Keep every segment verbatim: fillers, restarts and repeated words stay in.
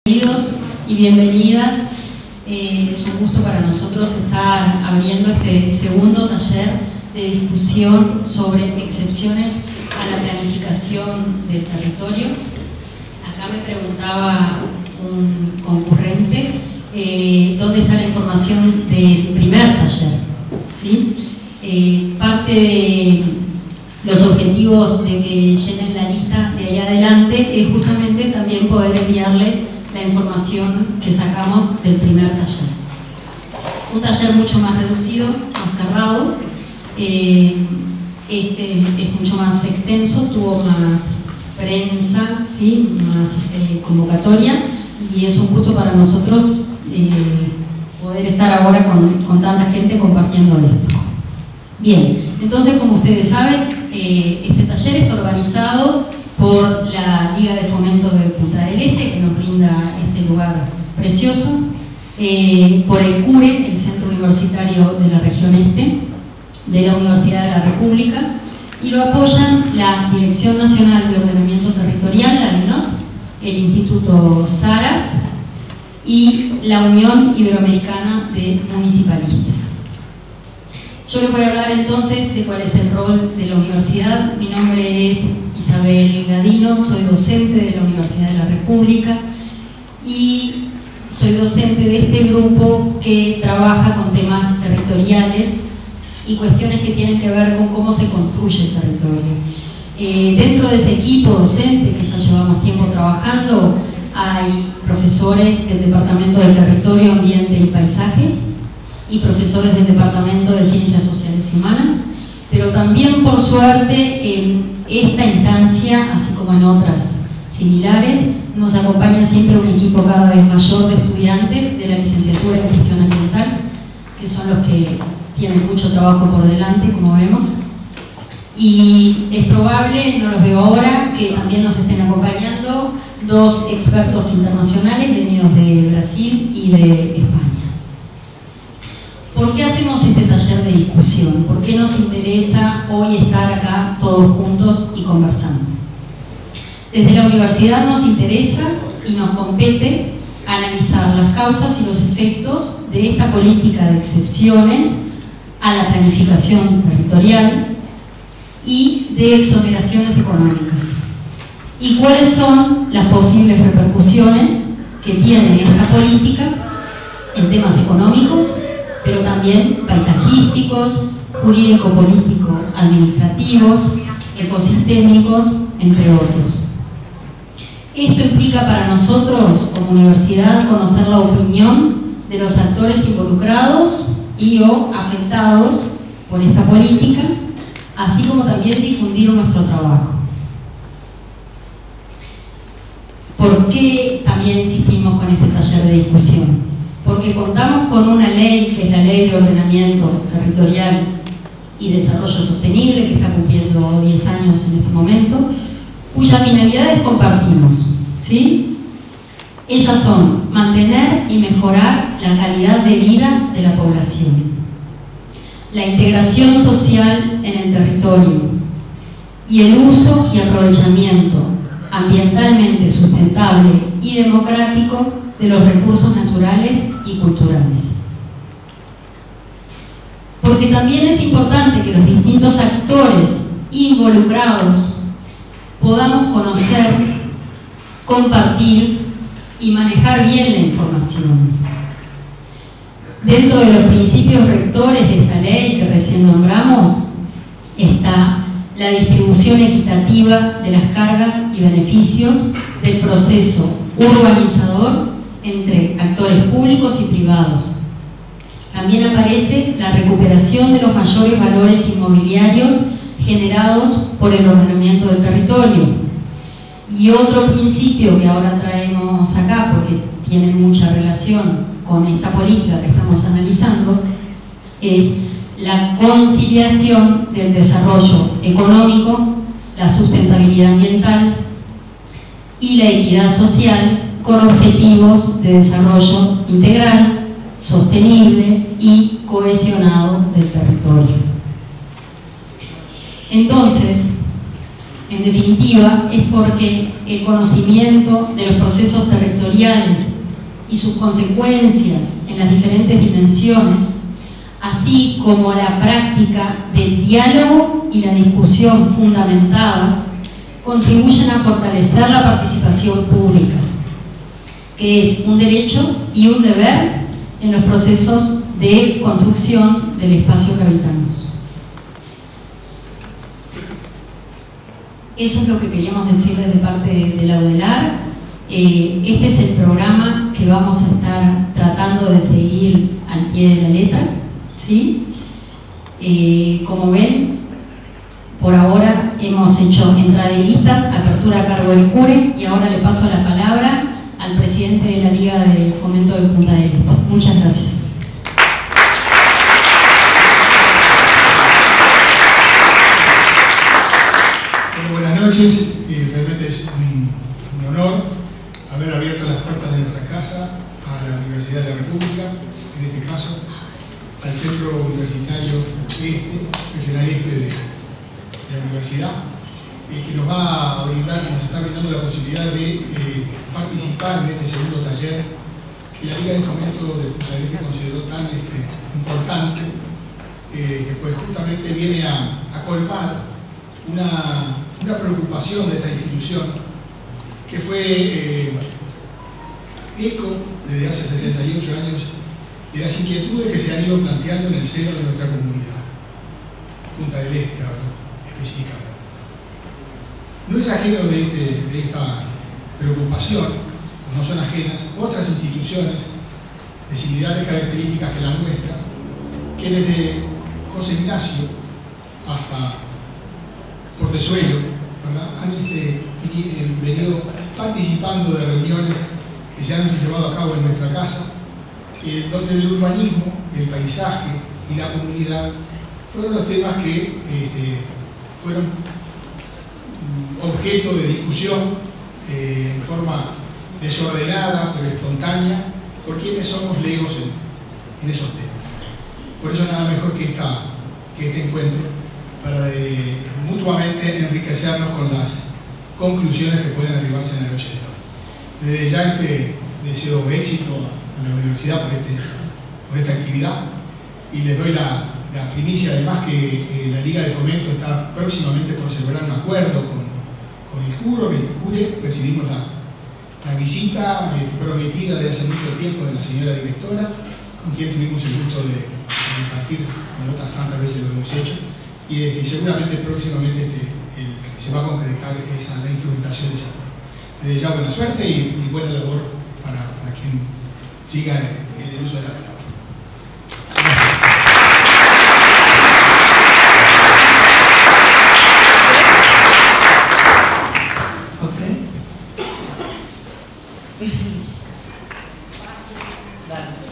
Bienvenidos y bienvenidas. Eh, es un gusto para nosotros estar abriendo este segundo taller de discusión sobre excepciones a la planificación del territorio. Acá me preguntaba un concurrente eh, dónde está la información del primer taller, ¿sí? Eh, parte de los objetivos de que llenen la lista de ahí adelante es justamente también poder enviarles la información que sacamos del primer taller. Un taller mucho más reducido, más cerrado, eh, este es mucho más extenso, tuvo más prensa, ¿sí? Más eh, convocatoria, y es un gusto para nosotros eh, poder estar ahora con, con tanta gente compartiendo esto. Bien, entonces, como ustedes saben, eh, este taller está organizado por la Liga de Fomento de Punta del Este, que nos brinda este lugar precioso, eh, por el CURE, el Centro Universitario de la Región Este, de la Universidad de la República, y lo apoyan la Dirección Nacional de Ordenamiento Territorial, la DINOT, el Instituto Saras y la Unión Iberoamericana de Municipalistas. Yo les voy a hablar entonces de cuál es el rol de la universidad. Mi nombre es Isabel Gadino, soy docente de la Universidad de la República y soy docente de este grupo que trabaja con temas territoriales y cuestiones que tienen que ver con cómo se construye el territorio. Eh, dentro de ese equipo docente que ya llevamos tiempo trabajando, hay profesores del Departamento de Territorio, Ambiente y Paisaje y profesores del Departamento de Ciencias Sociales y Humanas, pero también, por suerte, en esta instancia, así como en otras similares, nos acompaña siempre un equipo cada vez mayor de estudiantes de la licenciatura en Gestión Ambiental, que son los que tienen mucho trabajo por delante, como vemos. Y es probable, no los veo ahora, que también nos estén acompañando dos expertos internacionales venidos de Brasil y de España. ¿Por qué hacemos este taller de discusión? ¿Por qué nos interesa hoy estar acá todos juntos y conversando? Desde la universidad nos interesa y nos compete analizar las causas y los efectos de esta política de excepciones a la planificación territorial y de exoneraciones económicas. ¿Y cuáles son las posibles repercusiones que tiene esta política en temas económicos, pero también paisajísticos, jurídico-político-administrativos, ecosistémicos, entre otros? Esto implica para nosotros, como universidad, conocer la opinión de los actores involucrados y o afectados por esta política, así como también difundir nuestro trabajo. ¿Por qué también insistimos con este taller de discusión? Porque contamos con una ley, que es la Ley de Ordenamiento Territorial y Desarrollo Sostenible, que está cumpliendo diez años en este momento, cuyas finalidades compartimos, ¿sí? Ellas son mantener y mejorar la calidad de vida de la población, la integración social en el territorio y el uso y aprovechamiento ambientalmente sustentable y democrático de los recursos naturales y culturales. Porque también es importante que los distintos actores involucrados podamos conocer, compartir y manejar bien la información. Dentro de los principios rectores de esta ley que recién nombramos está la distribución equitativa de las cargas y beneficios del proceso urbanizador entre actores públicos y privados. También aparece la recuperación de los mayores valores inmobiliarios generados por el ordenamiento del territorio. Y otro principio que ahora traemos acá, porque tiene mucha relación con esta política que estamos analizando, es la conciliación del desarrollo económico, la sustentabilidad ambiental y la equidad social con objetivos de desarrollo integral, sostenible y cohesionado del territorio. Entonces, En definitiva, es porque el conocimiento de los procesos territoriales y sus consecuencias en las diferentes dimensiones, así como la práctica del diálogo y la discusión fundamentada, contribuyen a fortalecer la participación pública, que es un derecho y un deber en los procesos de construcción del espacio que habitamos. Eso es lo que queríamos decirles de parte de la UDELAR. Eh, este es el programa que vamos a estar tratando de seguir al pie de la letra, ¿sí? Eh, como ven, por ahora hemos hecho entrada de listas, apertura a cargo del CURE, y ahora le paso la palabra al presidente de la Liga de Fomento de Punta del Este. Muchas gracias. Buenas noches, y realmente es un, un honor haber abierto las puertas de nuestra casa a la Universidad de la República, en este caso al Centro Universitario Este, Regional Este de, de la Universidad, eh, que nos va a brindar, nos está brindando la posibilidad de eh, participar en este segundo taller que la Liga de Fomento de Punta del Este consideró tan este, importante, eh, que pues justamente viene a, a colmar una una preocupación de esta institución que fue eh, eco desde hace setenta y ocho años de las inquietudes que se han ido planteando en el seno de nuestra comunidad, Punta del Este específicamente. No es ajeno de, este, de esta preocupación, no son ajenas otras instituciones de similares características que la nuestra, que desde José Ignacio hasta Portezuelo, ¿verdad?, han este, venido participando de reuniones que se han llevado a cabo en nuestra casa, eh, donde el urbanismo, el paisaje y la comunidad fueron los temas que este, fueron objeto de discusión eh, en forma desordenada pero espontánea por quienes somos legos en, en esos temas. Por eso nada mejor que, esta, que este encuentro para eh, mutuamente enriquecernos con las conclusiones que pueden arribarse en la noche de hoy. Desde ya este, deseo éxito a la universidad por, este, por esta actividad, y les doy la, la primicia además que eh, la Liga de Fomento está próximamente por celebrar un acuerdo con, con el CURE, el CURE. Recibimos la, la visita eh, prometida de hace mucho tiempo de la señora directora, con quien tuvimos el gusto de, de compartir, como otras tantas veces lo hemos hecho. Y, y seguramente próximamente este, el, se va a concretar esa, la instrumentación de ese acuerdo. Desde ya buena suerte y, y buena labor para, para quien siga en, en el uso de la palabra. José. Dale.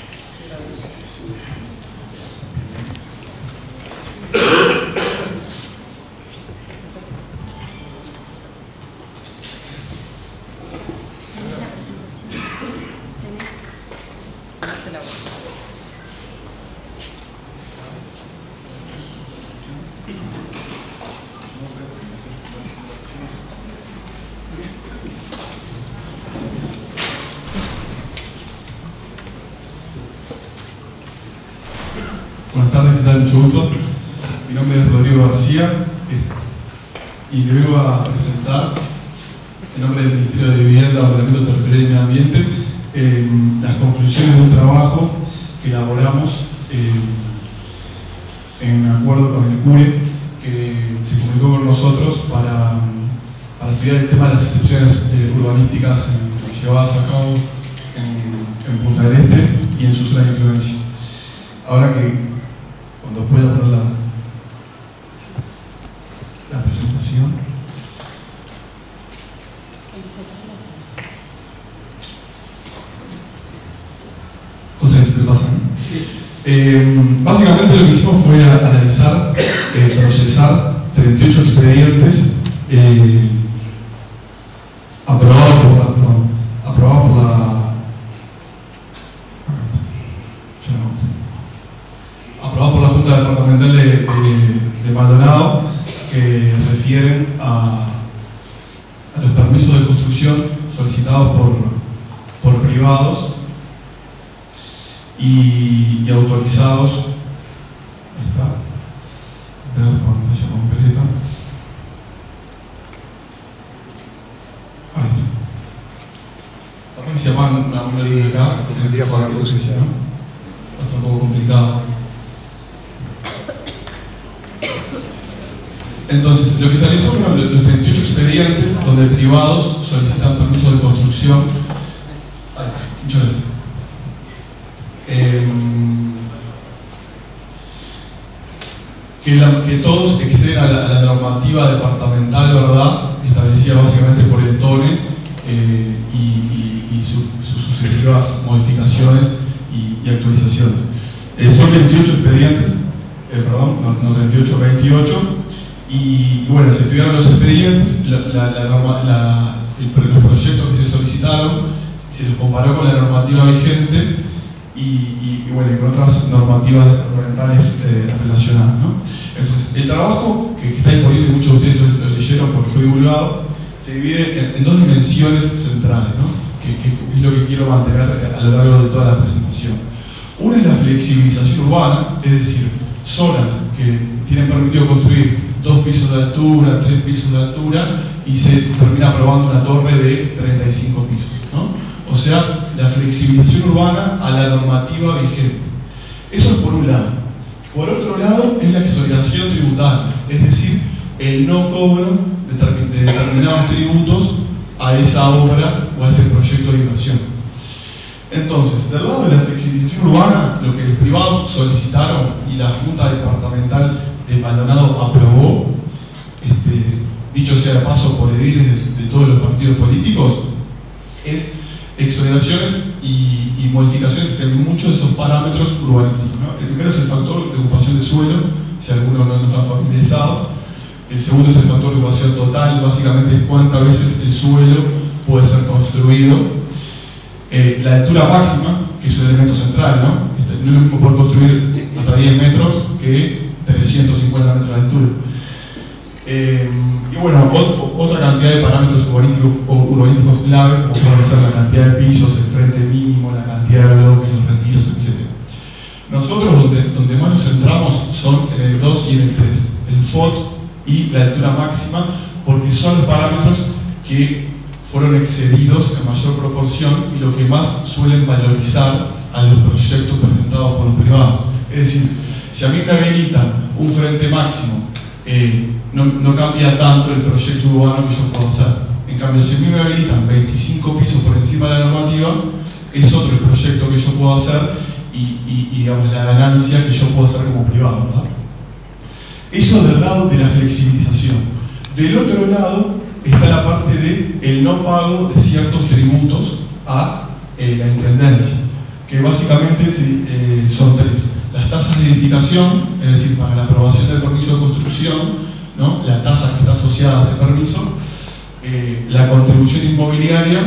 Buenas tardes, ¿qué tal? Mucho gusto. Mi nombre es Rodrigo García y le vengo a presentar, en nombre del Ministerio de Vivienda, Ordenamiento Territorial y Medio Ambiente, eh, las conclusiones de un trabajo que elaboramos eh, en acuerdo con el CURE, que se comunicó con nosotros para, para estudiar el tema de las excepciones eh, urbanísticas en, llevadas a cabo en, en Punta del Este y en su zona de influencia. Ahora que cuando pueda poner la, la presentación. Cosas que se me pasan. Sí. Eh, básicamente lo que hicimos fue analizar, eh, procesar treinta y ocho expedientes eh, aprobados por la, perdón, aprobados por la aprobado por la Junta Departamental de, de, de Maldonado, que refieren a solicitados por, por privados y, y autorizados. Ahí está. A ver cuando vaya completa. Ahí está. También se llama una una Sí, de acá. se tendría que apagar luces, ¿no? Está un poco complicado. Entonces, lo que se analizó fueron los treinta y ocho expedientes donde privados solicitan permiso de construcción. Ay, muchas gracias. Eh, que, la, que todos exceden a la, a la normativa departamental, ¿verdad?, establecida básicamente por el TONE eh, y, y, y su, sus sucesivas modificaciones y, y actualizaciones. Eh, son veintiocho expedientes, eh, perdón, no, no treinta y ocho, veintiocho. Y bueno, se estudiaron los expedientes, la, la, la norma, la, el, los proyectos que se solicitaron, se los comparó con la normativa vigente y, y, y bueno, y con otras normativas departamentales eh, relacionadas, ¿no? Entonces, el trabajo que, que está disponible, muchos de ustedes lo, lo leyeron porque fue divulgado, se divide en, en dos dimensiones centrales, ¿no?, que, que es lo que quiero mantener a lo largo de toda la presentación. Una es la flexibilización urbana, es decir, zonas que tienen permitido construir dos pisos de altura, tres pisos de altura, y se termina aprobando una torre de treinta y cinco pisos, ¿no? O sea, la flexibilización urbana a la normativa vigente. Eso es por un lado. Por otro lado, es la exoneración tributaria, es decir, el no cobro de determinados tributos a esa obra o a ese proyecto de inversión. Entonces, del lado de la flexibilización urbana, lo que los privados solicitaron y la Junta Departamental de Maldonado aprobó, este, dicho sea de paso por ediles de, de todos los partidos políticos, es exoneraciones y, y modificaciones en muchos de esos parámetros urbanísticos, ¿no? El primero es el factor de ocupación de suelo, si algunos no están familiarizados. El segundo es el factor de ocupación total, básicamente es cuántas veces el suelo puede ser construido. Eh, la altura máxima, que es un elemento central, ¿no? No es lo mismo poder construir hasta diez metros que trescientos cincuenta metros de altura. Eh, y bueno, ot otra cantidad de parámetros urbanísticos, urbanísticos clave, como puede ser la cantidad de pisos, el frente mínimo, la cantidad de bloques, los retiros, etcétera. Nosotros donde, donde más nos centramos son en el dos y en el tres, el F O T y la altura máxima, porque son los parámetros que fueron excedidos en mayor proporción y lo que más suelen valorizar a los proyectos presentados por los privados. Es decir, si a mí me habilitan un frente máximo, eh, no, no cambia tanto el proyecto urbano que yo puedo hacer. En cambio, si a mí me habilitan veinticinco pisos por encima de la normativa, es otro el proyecto que yo puedo hacer y, y, y digamos, la ganancia que yo puedo hacer como privado, ¿verdad? Eso del lado de la flexibilización. Del otro lado está la parte de el no pago de ciertos tributos a eh, la intendencia, que básicamente eh, son tres. Las tasas de edificación, es decir, para la aprobación del permiso de construcción, ¿no?, la tasa que está asociada a ese permiso, eh, la contribución inmobiliaria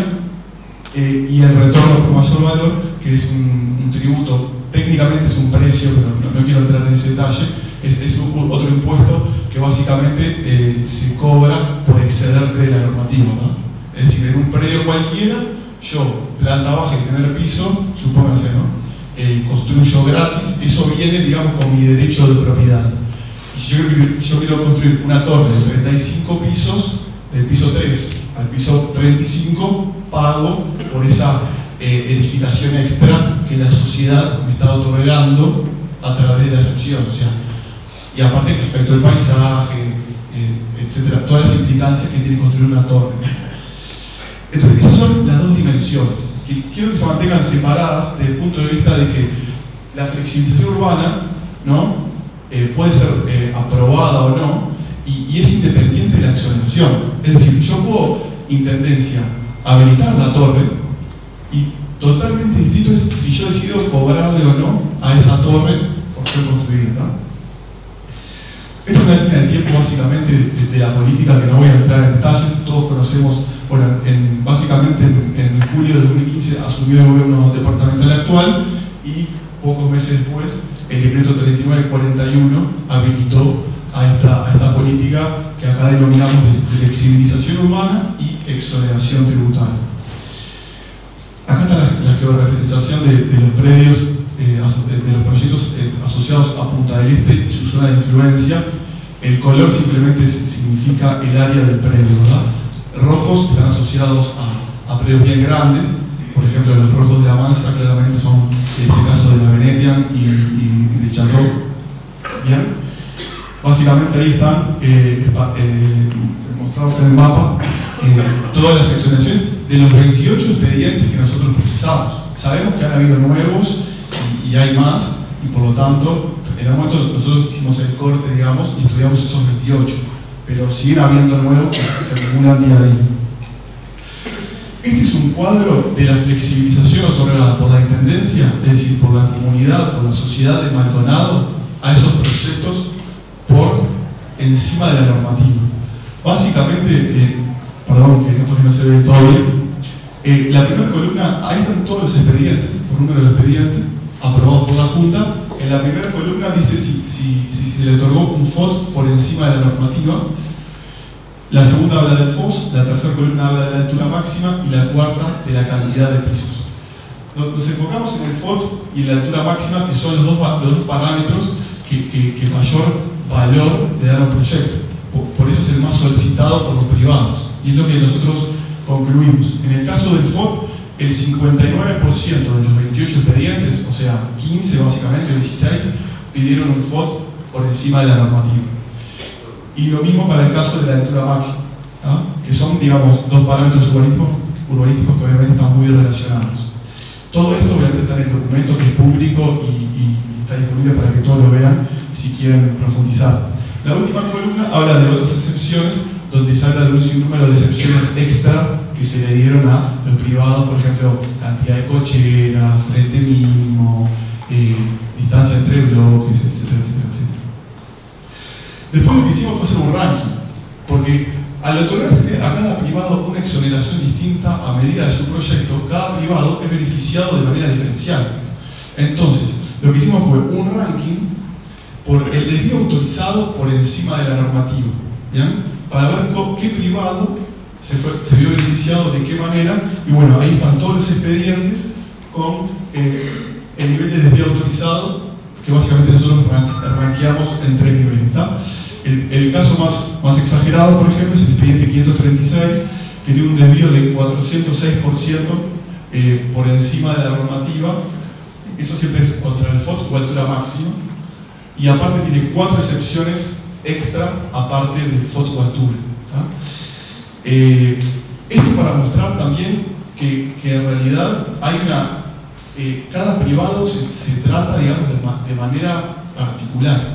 eh, y el retorno por mayor valor, que es un, un tributo, técnicamente es un precio, pero no, no quiero entrar en ese detalle, es, es un, otro impuesto que básicamente eh, se cobra por excederte de la normativa, ¿no? Es decir, en un predio cualquiera, yo, planta baja y primer piso, supóngase, ¿no?, Eh, construyo gratis, eso viene, digamos, con mi derecho de propiedad. Y si yo, yo quiero construir una torre de treinta y cinco pisos, del piso tres al piso treinta y cinco, pago por esa eh, edificación extra que la sociedad me está otorgando a través de la excepción. O sea, y aparte que afectó el paisaje, eh, etcétera, todas las implicancias que tiene construir una torre. Entonces, esas son las dos dimensiones. Quiero que se mantengan separadas desde el punto de vista de que la flexibilización urbana, ¿no?, eh, puede ser eh, aprobada o no, y, y es independiente de la exoneración. Es decir, yo puedo, intendencia, habilitar la torre, y totalmente distinto es si yo decido cobrarle o no a esa torre por ser construida, ¿no? Esto es una línea de tiempo básicamente de, de, de la política que no voy a entrar en detalles. Todos conocemos, bueno, en, básicamente en, en julio de dos mil quince asumió el gobierno departamental actual y pocos meses después el decreto treinta y nueve cuarenta y uno habilitó a esta, a esta política que acá denominamos de flexibilización urbana y exoneración tributaria. Acá está la, la georreferenciación de, de los predios, eh, de los proyectos eh, asociados a Punta del Este y su zona de influencia. El color simplemente significa el área del predio, ¿verdad? Rojos están asociados a, a predios bien grandes. Por ejemplo, los rojos de la Mansa claramente son, en ese caso, de la Venetian y, y, y de Chateau. Bien. Básicamente ahí están eh, eh, mostrados en el mapa eh, todas las exoneraciones de los veintiocho expedientes que nosotros procesamos. Sabemos que han habido nuevos y, y hay más, y por lo tanto, en el momento nosotros hicimos el corte, digamos, y estudiamos esos veintiocho, pero siguen habiendo nuevos que se acumulan día a día. Este es un cuadro de la flexibilización otorgada por la Intendencia, es decir, por la comunidad, por la sociedad de Maldonado, a esos proyectos por encima de la normativa. Básicamente, eh, perdón que no, no se ve todo bien, eh, la primera columna, ahí están todos los expedientes, por número de expedientes, aprobados por la Junta. En la primera columna dice si, si, si se le otorgó un F O T por encima de la normativa. La segunda habla del F O S, la tercera columna habla de la altura máxima y la cuarta de la cantidad de pisos. Nos, nos enfocamos en el F O T y en la altura máxima, que son los dos, los dos parámetros que, que, que mayor valor le dan a un proyecto. Por, por eso es el más solicitado por los privados. Y es lo que nosotros concluimos. En el caso del F O T, el cincuenta y nueve por ciento de los veintiocho expedientes, o sea, quince básicamente, dieciséis, pidieron un F O T por encima de la normativa. Y lo mismo para el caso de la altura máxima, ¿ah? Que son, digamos, dos parámetros urbanísticos, urbanísticos que obviamente están muy relacionados. Todo esto obviamente está en el documento, que es público y, y está disponible para que todos lo vean si quieren profundizar. La última columna habla de otras excepciones, donde se habla de un sinnúmero de excepciones extra que se le dieron a los privados, por ejemplo, cantidad de cocheras, frente mínimo, eh, distancia entre bloques, etcétera, etcétera, etcétera. Después lo que hicimos fue hacer un ranking, porque al otorgarse a cada privado una exoneración distinta a medida de su proyecto, cada privado es beneficiado de manera diferencial. Entonces, lo que hicimos fue un ranking por el desvío autorizado por encima de la normativa, ¿bien? Para ver qué privado se, fue, se vio beneficiado, de qué manera, y bueno, ahí están todos los expedientes con eh, el nivel de desvío autorizado, que básicamente nosotros ranqueamos en tres niveles. ¿Está? El, el caso más, más exagerado, por ejemplo, es el expediente quinientos treinta y seis, que tiene un desvío de cuatrocientos seis por ciento eh, por encima de la normativa. Eso siempre es contra el F O T o altura máxima. Y aparte tiene cuatro excepciones extra, aparte del F O T o altura. Eh, esto para mostrar también que, que en realidad hay una... Eh, cada privado se, se trata, digamos, de, de manera particular.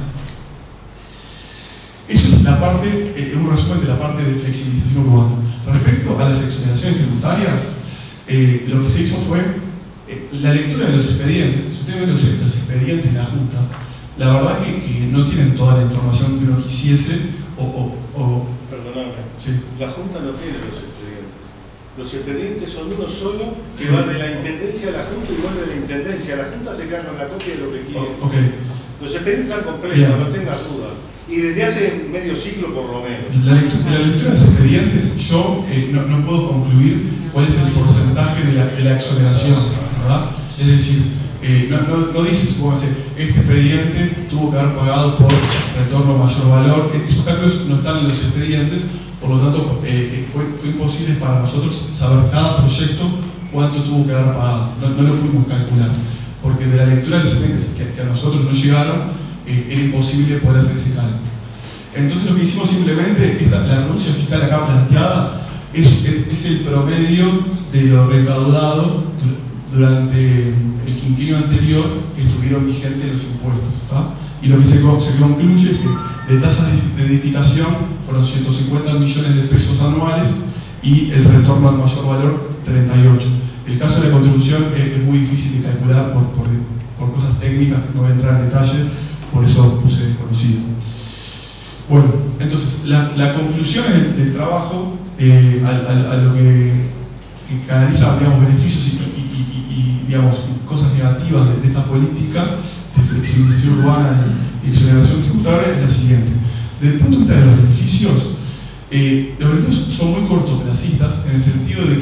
Eso es la parte, eh, un resumen de la parte de flexibilización urbana. Respecto a las exoneraciones tributarias, eh, lo que se hizo fue eh, la lectura de los expedientes. Si ustedes ven los, los expedientes de la Junta, la verdad que, que no tienen toda la información que uno quisiese o... o, o Perdóname, sí. La Junta no tiene los expedientes. Los expedientes son uno solo, que va de la Intendencia a la Junta y vuelve de la Intendencia. La Junta se queda con la copia de lo que quiere. Oh, okay. Los expedientes están completos, no tengas duda. Y desde hace medio siglo por lo menos. La lectura, de la lectura de los expedientes, yo eh, no, no puedo concluir cuál es el porcentaje de la, de la exoneración, ¿verdad? Es decir, eh, no, no, no dice, supóngase, este expediente tuvo que haber pagado por retorno mayor valor. Esos cálculos no están en los expedientes, por lo tanto, eh, fue, fue imposible para nosotros saber cada proyecto cuánto tuvo que haber pagado. No, no lo pudimos calcular, porque de la lectura de los expedientes que, que a nosotros no llegaron, Eh, era imposible poder hacer ese cálculo. Entonces lo que hicimos simplemente, esta, la renuncia fiscal acá planteada, es, es, es el promedio de lo recaudado durante el quinquenio anterior que estuvieron vigentes los impuestos, ¿tá? Y lo que se, se concluye es que de tasas de, de edificación fueron ciento cincuenta millones de pesos anuales y el retorno al mayor valor treinta y ocho. El caso de la contribución es, es muy difícil de calcular por, por, por cosas técnicas, no voy a entrar en detalle. Por eso puse desconocido. Bueno, entonces, la, la conclusión del, del trabajo, eh, a, a, a lo que, que canaliza, digamos, beneficios y, y, y, y digamos, cosas negativas de, de esta política de flexibilización urbana y exoneración tributaria es la siguiente. Desde el punto de vista de los beneficios, eh, los beneficios son muy cortoplacistas en el sentido de que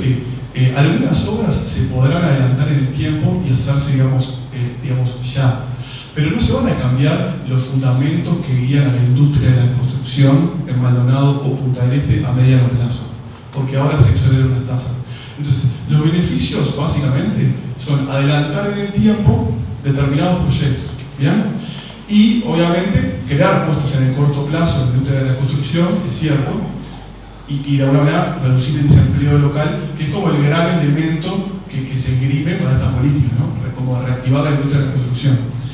eh, algunas obras se podrán adelantar en el tiempo y hacerse, digamos, eh, digamos, ya. Pero no se van a cambiar los fundamentos que guían a la industria de la construcción en Maldonado o Punta del Este a mediano plazo, porque ahora se exoneran las tasas. Entonces, los beneficios básicamente son adelantar en el tiempo determinados proyectos, ¿bien? Y obviamente crear puestos en el corto plazo en la industria de la construcción, es cierto, y, y de alguna manera reducir el desempleo local, que es como el gran elemento que, que se esgrime para esta política, ¿no? Como reactivar la industria de la construcción.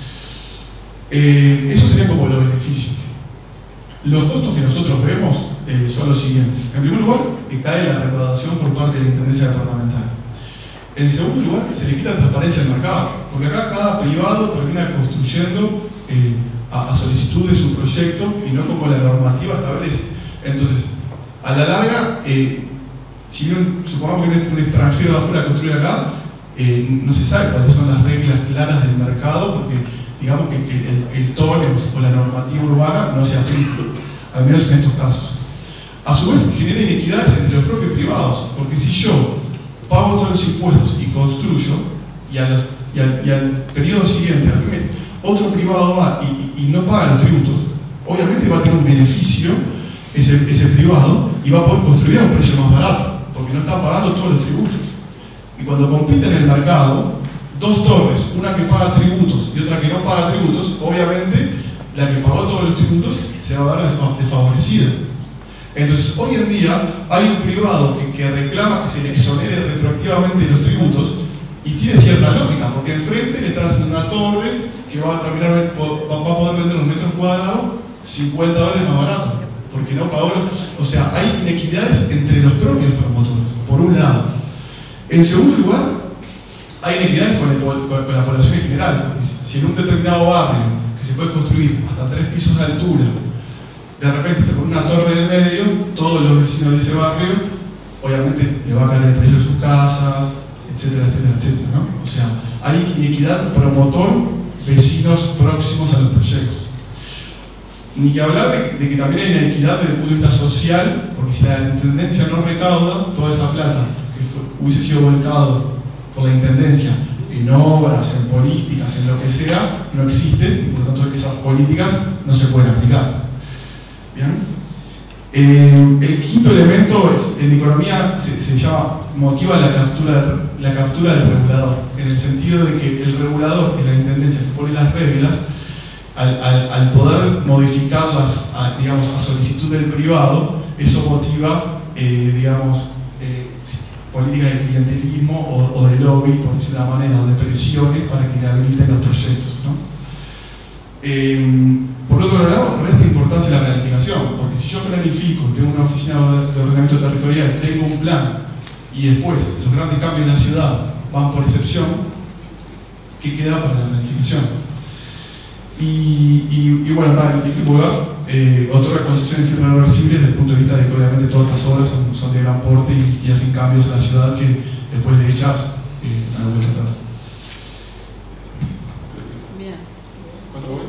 Eh, eso sería como los beneficios. Los costos que nosotros vemos eh, son los siguientes. En primer lugar, que cae la recaudación por parte de la Intendencia Departamental. En segundo lugar, se le quita transparencia al mercado, porque acá cada privado termina construyendo eh, a, a solicitud de su proyecto y no como la normativa establece. Entonces, a la larga, eh, si bien supongamos que un extranjero de afuera construye acá, eh, no se sabe cuáles son las reglas claras del mercado, porque digamos que, que el, el TONE o la normativa urbana no se aplica, al menos en estos casos. A su vez, genera inequidades entre los propios privados, porque si yo pago todos los impuestos y construyo, y, a la, y, al, y al periodo siguiente a mí me, otro privado va y, y, y no paga los tributos, obviamente va a tener un beneficio ese, ese privado y va a poder construir a un precio más barato, porque no está pagando todos los tributos. Y cuando compite en el mercado, dos torres, una que paga tributos y otra que no paga tributos, obviamente la que pagó todos los tributos se va a ver desfavorecida. Entonces, hoy en día hay un privado que, que reclama que se le exonere retroactivamente los tributos y tiene cierta lógica, porque enfrente le están haciendo una torre que va a, terminar, va a poder vender los metros cuadrados cincuenta dólares más barato, porque no pagó los... O sea, hay inequidades entre los propios promotores, por un lado. En segundo lugar, hay inequidades con, el, con, con la población en general. Si en un determinado barrio que se puede construir hasta tres pisos de altura, de repente se pone una torre en el medio, todos los vecinos de ese barrio, obviamente le va a caer el precio de sus casas, etcétera, etcétera, etcétera, ¿no? O sea, hay inequidad promotor, vecinos próximos a los proyectos. Ni que hablar de, de que también hay inequidad desde el punto de vista social, porque si la intendencia no recauda toda esa plata que fue, hubiese sido volcado por la intendencia en obras, en políticas, en lo que sea, no existen, y por lo tanto esas políticas no se pueden aplicar. ¿Bien? Eh, el quinto elemento es, en economía se, se llama, motiva la captura, la captura del regulador, en el sentido de que el regulador, en la intendencia que pone las reglas, al, al, al poder modificarlas a, digamos, a solicitud del privado, eso motiva, eh, digamos, eh, políticas de clientelismo o, o de lobby, por decirlo de una manera, o de presiones para que le habiliten los proyectos, ¿no? Eh, por otro lado, resta importancia la planificación, porque si yo planifico, tengo una oficina de ordenamiento territorial, tengo un plan, y después los grandes cambios en la ciudad van por excepción, ¿qué queda para la planificación? Y, y, y bueno, en último lugar, eh, otorga concesiones irreversibles desde el punto de vista de que obviamente todas estas obras son, son de gran porte y, y hacen cambios en la ciudad que después de hechas eh, no vuelven atrás. ¿Cuánto voy?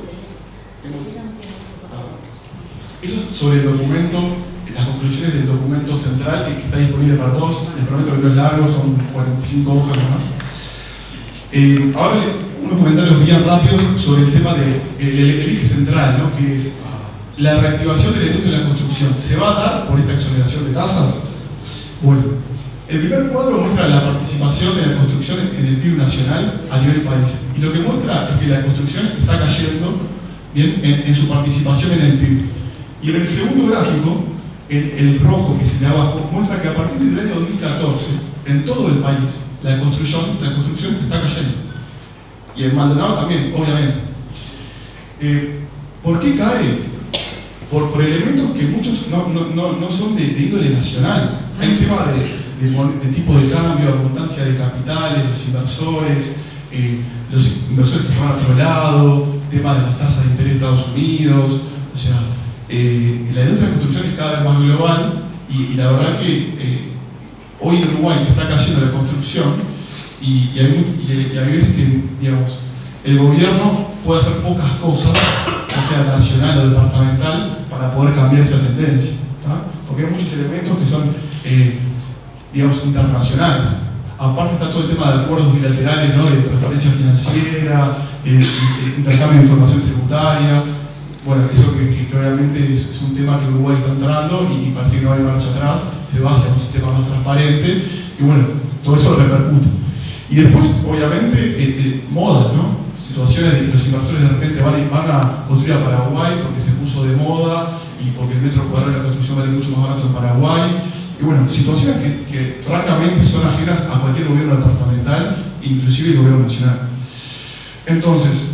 Eso es sobre el documento, las conclusiones del documento central que, que está disponible para todos. Les prometo que no es largo, son cuarenta y cinco hojas nomás. Eh, ahora unos comentarios bien rápidos sobre el tema del de, el, el eje central, ¿no? Que es la reactivación de la industria de la construcción. ¿Se va a dar por esta exoneración de tasas? Bueno, el primer cuadro muestra la participación de la construcción en el P I B nacional a nivel país. Y lo que muestra es que la construcción está cayendo bien en, en su participación en el P I B. Y en el segundo gráfico, el, el rojo que se le abajo, muestra que a partir del año dos mil catorce, en todo el país, la construcción, la construcción está cayendo. Y en Maldonado también, obviamente. Eh, ¿Por qué cae? Por, por elementos que muchos no, no, no, no son de, de índole nacional. Hay un tema de, de, de tipo de cambio, abundancia de capitales, los inversores, eh, los inversores que se van a otro lado, tema de las tasas de interés de Estados Unidos, o sea, eh, la industria de construcción es cada vez más global y, y la verdad que eh, hoy en Uruguay está cayendo la construcción y, y, hay, y, y hay veces que, digamos, el gobierno puede hacer pocas cosas, ya sea nacional o departamental, para poder cambiar esa tendencia, ¿tá? Porque hay muchos elementos que son, eh, digamos, internacionales. Aparte está todo el tema de acuerdos bilaterales, ¿no? De transparencia financiera, eh, intercambio de información tributaria. Bueno, eso que, que, que obviamente es, es un tema que Uruguay está entrando y, y parece que no hay marcha atrás, se va hacia un sistema más transparente y bueno, todo eso repercute. Y después, obviamente, eh, eh, moda, ¿no? Situaciones de que los inversores de repente van, van a construir a Paraguay porque se puso de moda y porque el metro cuadrado de la construcción vale mucho más barato en Paraguay. Y bueno, situaciones que, que francamente son ajenas a cualquier gobierno departamental, inclusive el gobierno nacional. Entonces,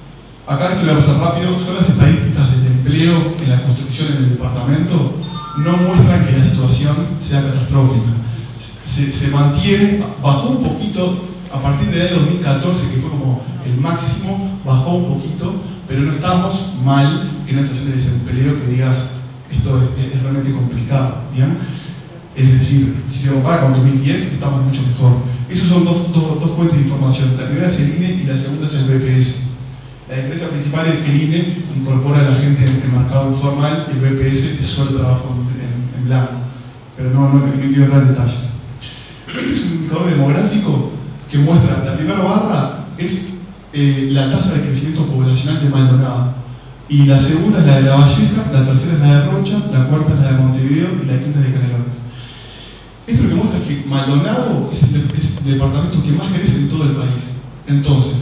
acá esto lo voy a pasar rápido, son las estadísticas del empleo en la construcción en el departamento, no muestran que la situación sea catastrófica. Se, se mantiene, bajó un poquito, a partir del año dos mil catorce, que fue como el máximo, bajó un poquito, pero no estamos mal en una situación de desempleo que digas, esto es, es realmente complicado, ¿bien? Es decir, si se compara con dos mil diez, estamos mucho mejor. Esas son dos, dos, dos fuentes de información. La primera es el I N E y la segunda es el B P S. La diferencia principal es que el I N E incorpora a la gente en el mercado informal y el B P S es solo trabajo en, en blanco. Pero no, no, no quiero entrar en detalles. Este es un indicador demográfico que muestra, la primera barra es eh, la tasa de crecimiento poblacional de Maldonado. Y la segunda es la de La Valleja, la tercera es la de Rocha, la cuarta es la de Montevideo y la quinta es de Canelones. Esto lo que muestra es que Maldonado es el, es el departamento que más crece en todo el país. Entonces,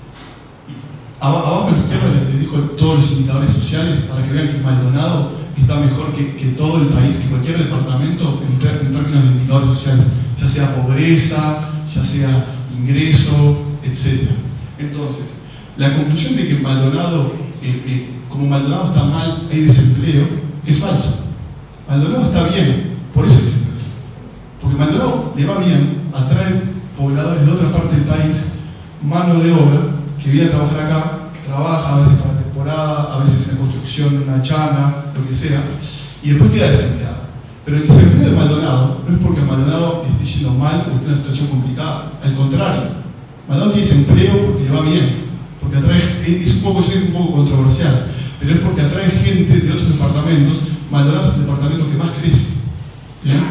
abajo a la izquierda les digo todos los indicadores sociales para que vean que Maldonado está mejor que, que todo el país, que cualquier departamento en, ter, en términos de indicadores sociales, ya sea pobreza, ya sea ingreso, etcétera. Entonces, la conclusión de que Maldonado, eh, eh, como Maldonado está mal, hay desempleo, es falsa. Maldonado está bien, por eso hay desempleo. Porque Maldonado le va bien, atrae pobladores de otra parte del país, mano de obra, que viene a trabajar acá, trabaja a veces para temporada, a veces en construcción, en una chana, lo que sea, y después queda desempleado. Pero el desempleo de Maldonado no es porque Maldonado esté yendo mal o esté en una situación complicada, al contrario, Maldonado tiene desempleo porque le va bien, porque atrae, es un poco, es un poco controversial, pero es porque atrae gente de otros departamentos. Maldonado es el departamento que más crece. ¿Bien?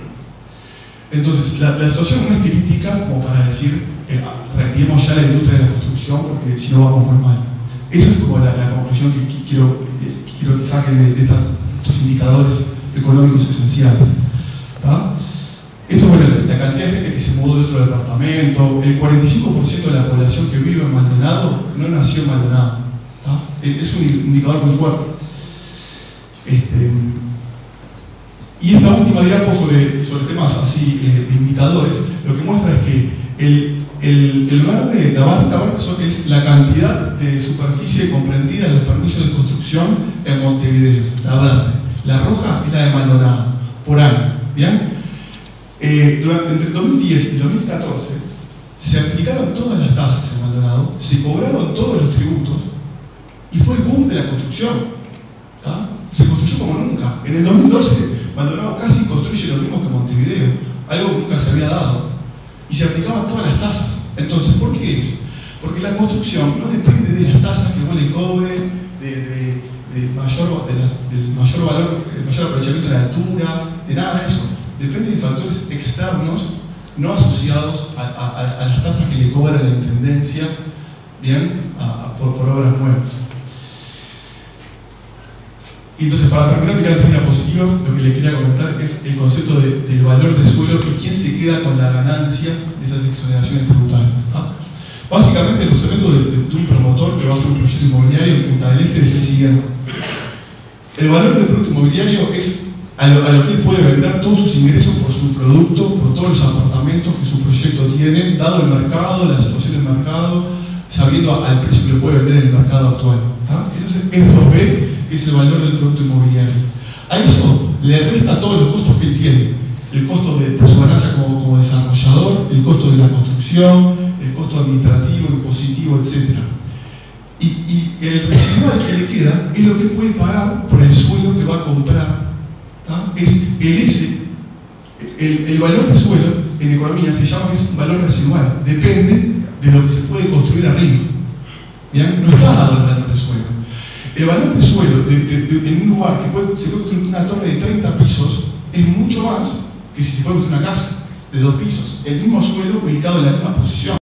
Entonces, la, la situación no es crítica como para decir eh, reactivemos ya la industria de la construcción porque si no vamos muy mal. Eso es como la, la conclusión que, que, quiero, que quiero que saquen de, de estas, estos indicadores económicos esenciales. ¿Tá? Esto es bueno, la, la cantidad de gente que se mudó de otro departamento, el cuarenta y cinco por ciento de la población que vive en Maldonado no nació en Maldonado. ¿Tá? Es un indicador muy fuerte. Este, Y esta última diapo sobre, sobre temas así eh, de indicadores, lo que muestra es que el, el, el verde, la barra, esta barra es la cantidad de superficie comprendida en los permisos de construcción en Montevideo, la verde. La roja es la de Maldonado, por año. ¿Bien? Eh, durante, entre dos mil diez y dos mil catorce se aplicaron todas las tasas en Maldonado, se cobraron todos los tributos y fue el boom de la construcción. ¿Tá? Se construyó como nunca. En el dos mil doce Maldonado casi construye lo mismo que Montevideo, algo que nunca se había dado, y se aplicaban todas las tasas. Entonces, ¿por qué es? Porque la construcción no depende de las tasas que vos le cobres, de, de, de mayor, de la, del mayor valor, del mayor aprovechamiento de la altura, de nada de eso. Depende de factores externos no asociados a, a, a las tasas que le cobra la intendencia, bien, a, a, por, por obras nuevas. Y entonces, para terminar mi tres diapositivas, lo que les quería comentar es el concepto de, del valor del suelo y quién se queda con la ganancia de esas exoneraciones tributarias. ¿Ah? Básicamente, el concepto de, de, de un promotor que va a hacer un proyecto inmobiliario en Punta del Este es el siguiente. El valor del producto inmobiliario es a lo, a lo que él puede vender todos sus ingresos por su producto, por todos los apartamentos que su proyecto tiene, dado el mercado, la situación del mercado, sabiendo al precio que lo puede vender en el mercado actual. ¿Ah? Eso es E dos B, que es el valor del producto inmobiliario. A eso le resta todos los costos que él tiene. El costo de, de su ganancia como, como desarrollador, el costo de la construcción, el costo administrativo, impositivo, etcétera. Y, y el residual que le queda es lo que él puede pagar por el suelo que va a comprar. ¿Tá? Es el S, el, el valor del suelo en economía se llama es un valor residual. Depende de lo que se puede construir arriba. ¿Bien? No está dado el valor del suelo. El valor del suelo de, de, de, en un lugar que puede, se puede construir una torre de treinta pisos es mucho más que si se puede construir una casa. de dos pisos, el mismo suelo ubicado en la misma posición.